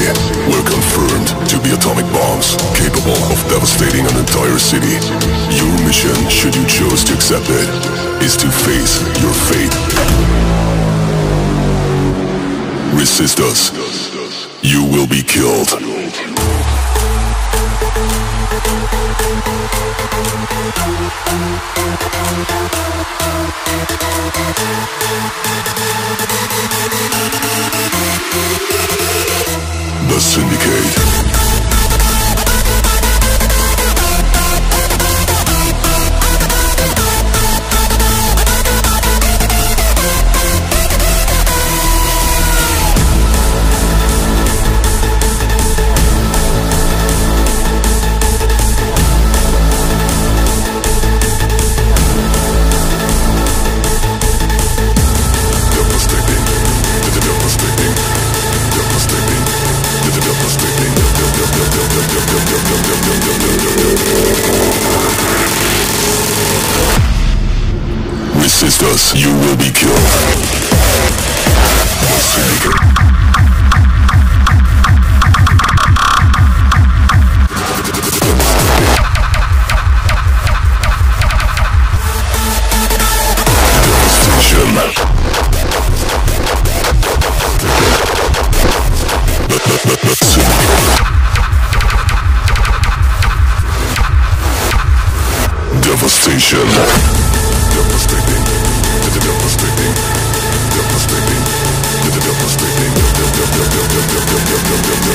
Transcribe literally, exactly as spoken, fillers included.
were confirmed to be atomic bombs capable of devastating an entire city. Your mission, should you choose to accept it, is to face your fate. Resist us. You will be killed. The SydiKET. Resist us, you will be killed. The SydiKET. Devastation. Devastating. Devastating. Devastating. Devastating.